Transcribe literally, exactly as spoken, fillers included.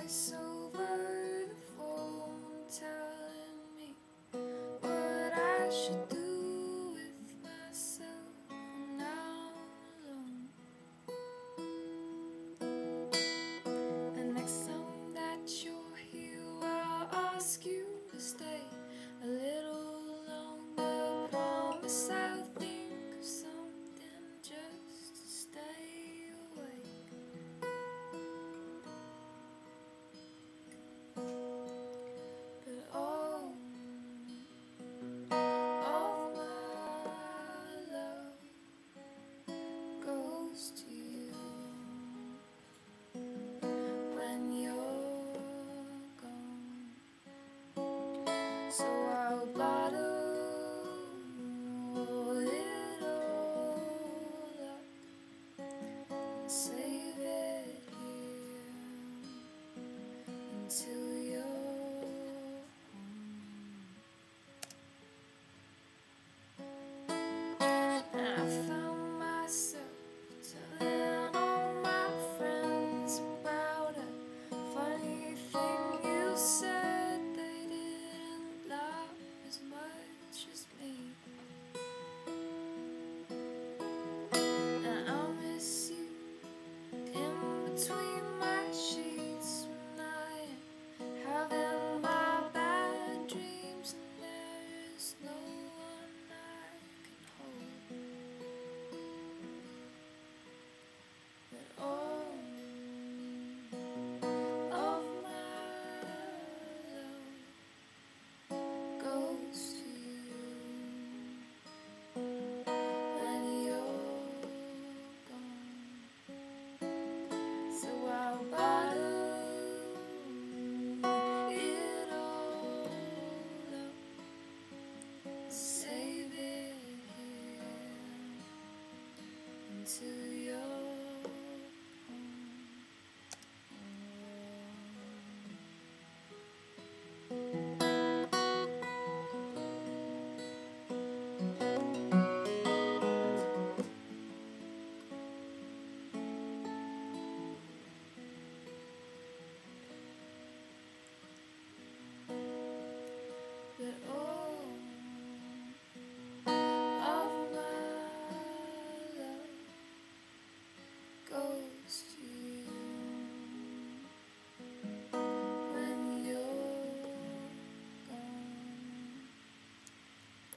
voice over the phone telling me what I should do with myself when I'm alone. The next time that you're here, I'll ask you to stay a little longer. Promise I'll think of something just to stay awake. But all of my love goes to you when you're gone. So I'll bottle it all up and save it here until you're And I found myself telling all my friends about a funny thing you said. They didn't laugh as much as me. And I'll miss you in between my sheets when I am having my bad dreams and there is no one I can hold. But all of my love goes to you when you're gone. So I'll bottle it all up, save it here until